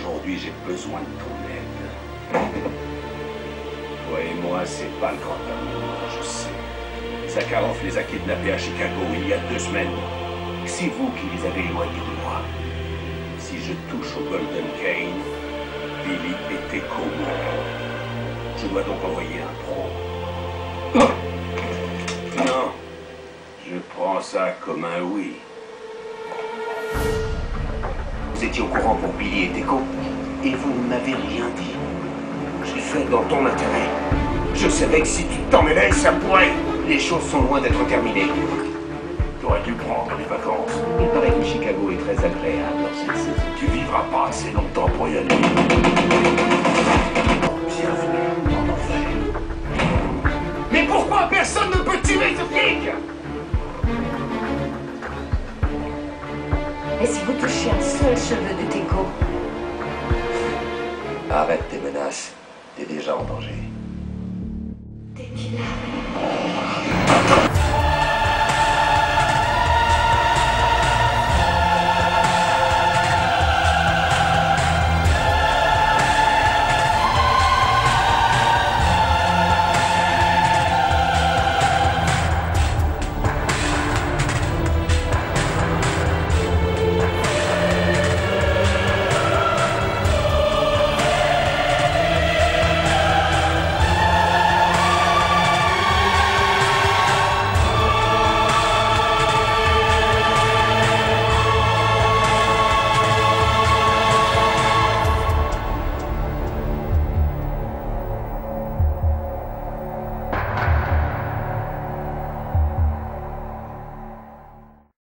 aujourd'hui, j'ai besoin de ton aide. Toi et moi, c'est pas le grand amour, je sais. Zakharov les a kidnappés à Chicago il y a 2 semaines. C'est vous qui les avez éloignés de moi. Si je touche au Golden Cane, Billy et Teco mourront. Je dois donc envoyer un pro. Non, je prends ça comme un oui. Vous étiez au courant pour Billy et Teco, et vous ne m'avez rien dit. J'ai fait dans ton intérêt. Je savais que si tu t'en mêlais, ça pourrait. Les choses sont loin d'être terminées. Tu aurais dû prendre les vacances. Il paraît que Chicago est très agréable dans cette saison. Tu vivras pas assez longtemps pour y aller. Bienvenue en enfer. Mais pourquoi personne ne peut tuer ce flic? Et si vous touchez un seul cheveu de Teco? Arrête tes menaces. T'es déjà en danger. Tequila.